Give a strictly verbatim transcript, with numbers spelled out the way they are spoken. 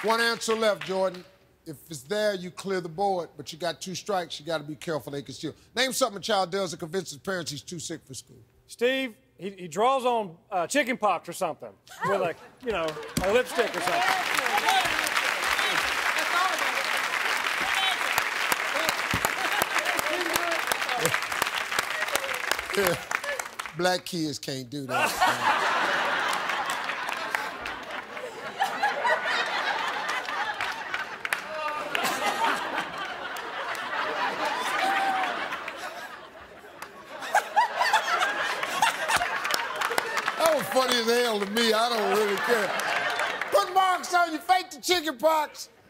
One answer left, Jordan. If it's there, you clear the board, but you got two strikes. You got to be careful they can steal. Name something a child does to convince his parents he's too sick for school. Steve, he, he draws on uh, chicken pox or something with, like, you know, a lipstick or something. Black kids can't do that. That was funny as hell to me. I don't really care. Put marks on you, fake the chicken pox.